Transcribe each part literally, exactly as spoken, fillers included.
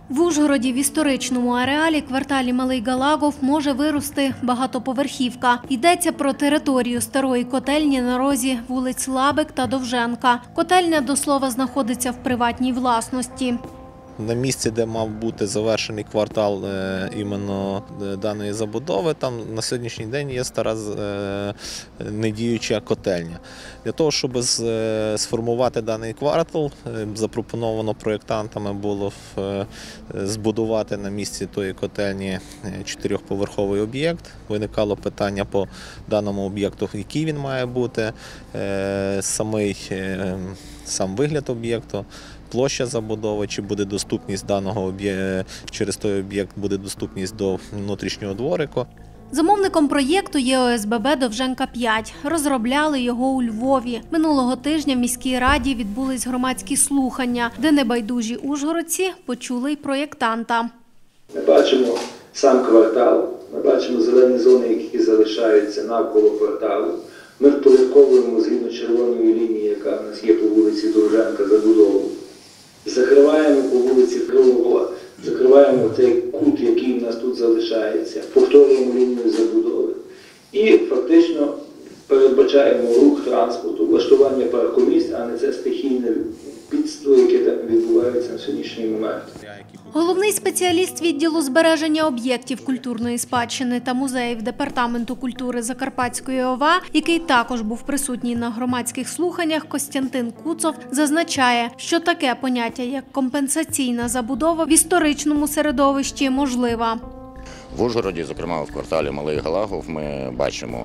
В Ужгороді в історичному ареалі кварталі Малий Галагов може вирости багатоповерхівка. Йдеться про територію старої котельні на розі вулиць Лабик та Довженка. Котельня, до слова, знаходиться в приватній власності. На місці, де мав бути завершений квартал іменно даної забудови, там на сьогоднішній день є стара недіюча котельня. Для того, щоб сформувати даний квартал, запропоновано проєктантами було збудувати на місці тої котельні чотирьохповерховий об'єкт. Виникало питання по даному об'єкту, який він має бути, самий, сам вигляд об'єкту, площа забудови, чи буде доступність даного об'єкту, через той об'єкт буде доступність до внутрішнього дворику. Замовником проєкту є О С Б Б «Довженка п'ять». Розробляли його у Львові. Минулого тижня в міській раді відбулись громадські слухання, де небайдужі ужгородці почули й проєктанта. Ми бачимо сам квартал, ми бачимо зелені зони, які залишаються навколо кварталу. Ми впорядковуємо згідно червоної лінії, яка в нас є по вулиці Довженка, забудову. Закриваємо по вулиці Крилова, закриваємо той кут, який в нас тут залишається, повторюємо лінію забудови. І фактично передбачаємо рух транспорту, влаштування паркомісць, а не це стихійне підство, яке там відбувається на сьогоднішній момент. Головний спеціаліст відділу збереження об'єктів культурної спадщини та музеїв Департаменту культури Закарпатської О В А, який також був присутній на громадських слуханнях, Костянтин Куцов, зазначає, що таке поняття, як компенсаційна забудова в історичному середовищі можлива. В Ужгороді, зокрема в кварталі Малий Галагов, ми бачимо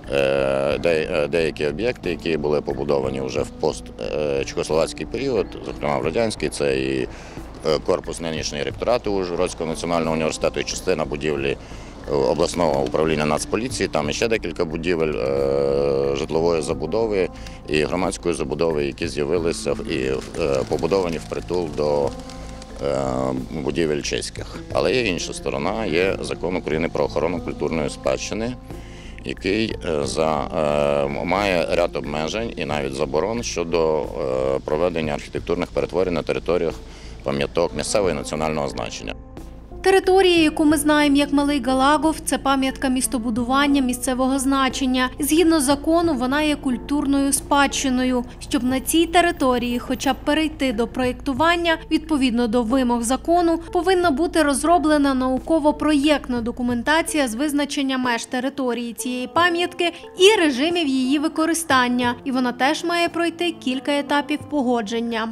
деякі об'єкти, які були побудовані вже в пост-чехословацький період, зокрема в радянський, це і корпус нинішньої ректорату Ужгородського національного університету і частина будівлі обласного управління Нацполіції, там ще декілька будівель житлової забудови і громадської забудови, які з'явилися і побудовані впритул до будівель чеських. Але є інша сторона, є Закон України про охорону культурної спадщини, який за, має ряд обмежень і навіть заборон щодо проведення архітектурних перетворень на територіях пам'яток місцевого і національного значення. Територія, яку ми знаємо як Малий Галагов, це пам'ятка містобудування місцевого значення. Згідно закону, вона є культурною спадщиною. Щоб на цій території хоча б перейти до проєктування, відповідно до вимог закону, повинна бути розроблена науково-проєктна документація з визначення меж території цієї пам'ятки і режимів її використання. І вона теж має пройти кілька етапів погодження.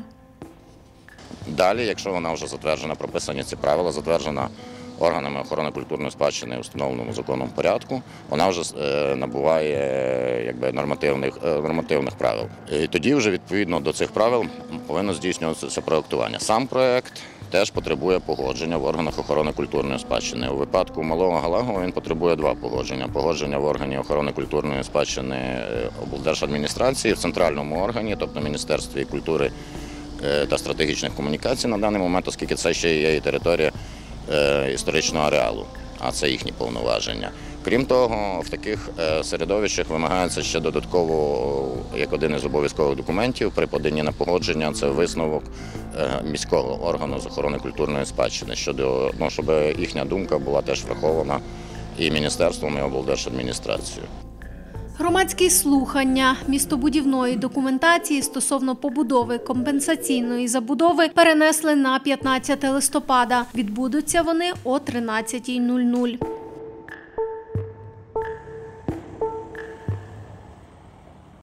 Далі, якщо вона вже затверджена, прописані ці правила, затверджена органами охорони культурної спадщини у встановленому законом порядку, вона вже набуває якби, нормативних, нормативних правил. І тоді вже відповідно до цих правил повинно здійснюватися проєктування. Сам проєкт теж потребує погодження в органах охорони культурної спадщини. У випадку Малого Галагова він потребує два погодження. Погодження в органі охорони культурної спадщини облдержадміністрації, в центральному органі, тобто Міністерстві культури та стратегічних комунікацій на даний момент, оскільки це ще є і територія історичного ареалу, а це їхні повноваження. Крім того, в таких середовищах вимагається ще додатково, як один із обов'язкових документів при поданні на погодження, це висновок міського органу з охорони культурної спадщини, щодо, ну, щоб їхня думка була теж врахована і міністерством, і облдержадміністрацією. Громадські слухання містобудівної документації стосовно побудови компенсаційної забудови перенесли на п'ятнадцяте листопада. Відбудуться вони о тринадцятій нуль нуль.